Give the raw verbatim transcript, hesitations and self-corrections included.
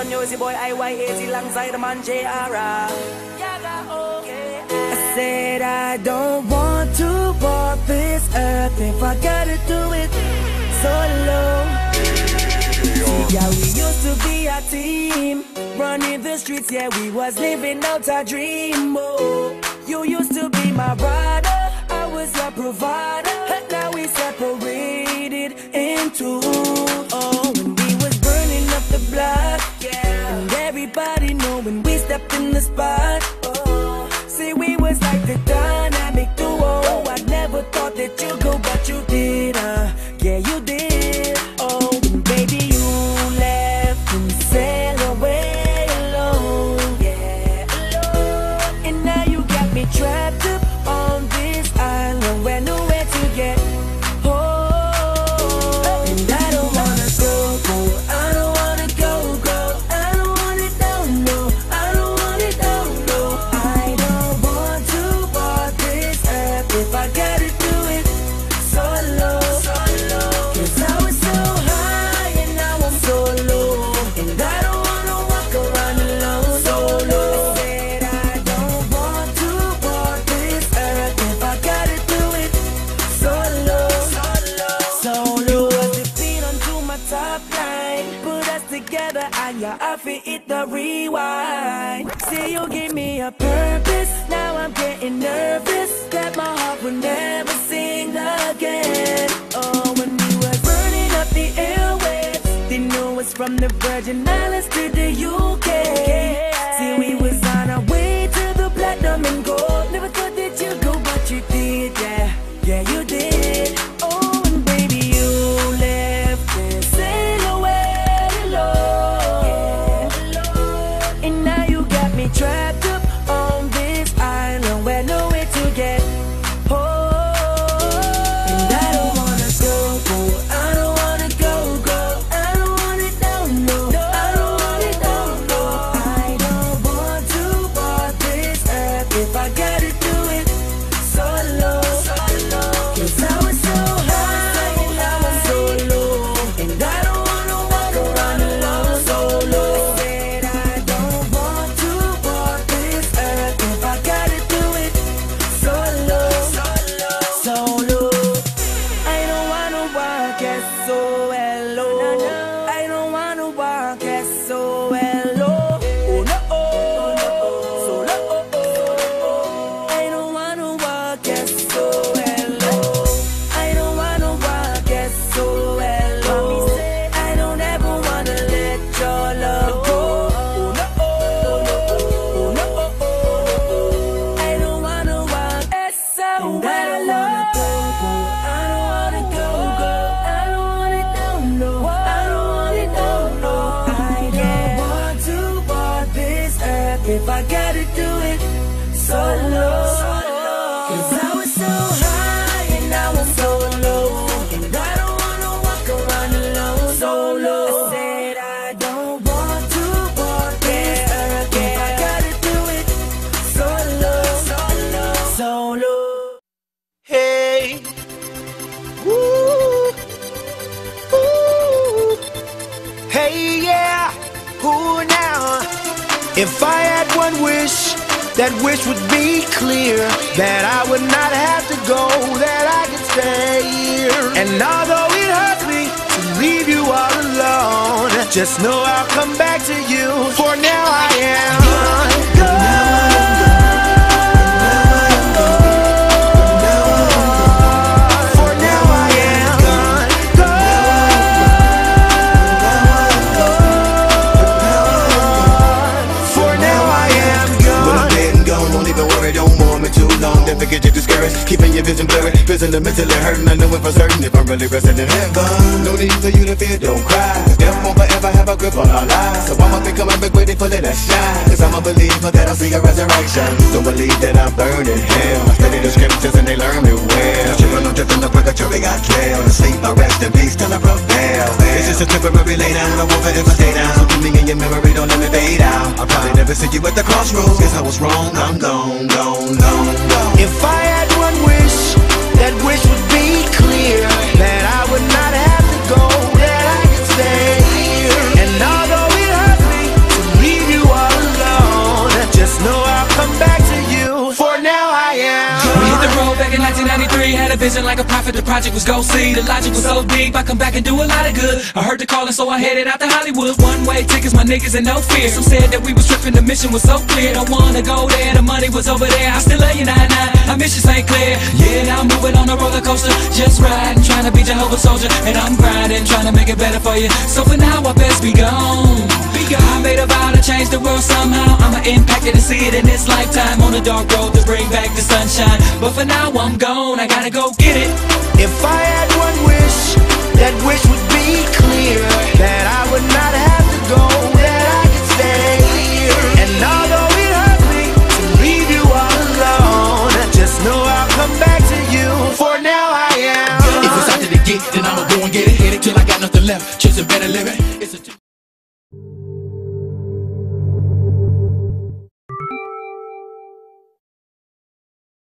don't know the boy I Y A Z alongside the man J R R. Okay. I said I don't want to walk this earth if I gotta do it solo. See, yeah, we used to be a team, running the streets, yeah, we was living out a dream. Oh, you used to be my brother, I was your provider, and now we separated in two. Oh, when we was burning up the block, yeah, and everybody knowing we stepped in the spot. Oh, see, we was like the dynamic duo. I never thought that you'd go, but you did, uh, yeah, you did. Oh, and baby, you left and sailed away alone, yeah, alone. And now you got me trapped up on this island where nowhere to get home. And I don't wanna go, go, I don't wanna go, go, I don't want it, no, no, I don't want it, no, no. I don't want to walk this earth if I gotta do it solo, solo. Cause I was so high and now I'm so low, and I don't wanna walk around alone solo. I said I don't want to walk this earth if I gotta do it solo, solo, solo. You was the beat onto my top line, put us together and your outfit hit the rewind. See, you give me a purpose, now I'm getting nervous that my heart will never sing again. Oh, when we were burning up the airwaves, they knew us from the Virgin Islands to the U K. See, we was on our way to the platinum and gold. Never thought that you'd go, but you did, yeah, yeah, you did. Oh, and baby, you left and sailed away alone, yeah, alone. And now you got me trapped up on this island where nowhere to get home. And I don't wanna go, go, I don't wanna go, go, I don't want it, no, no, I don't want it, no, no. I don't want to walk this earth if I gotta do it solo, solo. Cause I was so high and now I'm so low, and I don't wanna walk around alone solo. I said I don't want to walk this earth if I gotta do it solo, solo, solo. I don't wanna walk as so hello. I don't wanna walk as so hello. Oh no, oh no, solo. I don't wanna walk as so hello. I don't wanna walk as so hello. I don't ever wanna let your love go. Oh no, oh no, I don't wanna walk as so hello. I don't wanna go, go, I don't want it, no, no, I don't want it, no, no. I don't want to walk this earth if I gotta do it solo. Cause I was so high and now I'm so low, and I don't wanna walk around alone solo. I said I don't want to walk this earth if I gotta do it solo, solo, solo. Hey, woo, woo, hey, yeah, who now? If I had one wish, that wish would be clear, that I would not have to go, that I could stay here. And although it hurts me to leave you all alone, just know I'll come back to you, for now I am gone. For now I am gone, gone. For now I am gone. When I'm dead and gone, don't even worry, don't want me too long. Then forget you're discouraged, keeping your vision blurry, physically, mentally hurting. I know it for certain if I'm really resting in heaven. No need for you to fear, don't cry. Death won't forever have a grip on our lives, so I'ma be coming back ready for that shine. Cause I'm a believer that I'll see a resurrection. Don't believe that I'm burning hell. I study the scriptures and they learn me well. Children don't drift in the purgatory, got jail. To sleep, I rest in peace till I prevail. It's just a temporary lay down, I won't forever stay down. So keep me in your memory, don't let me fade out. I'll probably never see you at the crossroads. Guess I was wrong, I'm gone, gone, gone, gone. If I had one wish, that wish would be clear, that I would not have to go, that I could stay here. And although it hurts me had a vision like a prophet, the project was go see. The logic was so deep, I come back and do a lot of good. I heard the calling, so I headed out to Hollywood. One way tickets, my niggas and no fear. Some said that we was tripping, the mission was so clear. Don't wanna go there, the money was over there. I still love you, nine nine, my mission ain't clear. Yeah, now I'm moving on a roller coaster, just riding, trying to be Jehovah's soldier. And I'm grinding, trying to make it better for you. So for now, I best be gone. Be gone. I made a vow to change the world somehow. I'ma impact it and see it in this lifetime. On a dark road to bring back the sunshine. But for now, I'm gone, I gotta go get it. If I had one wish, that wish would be clear, that I would not have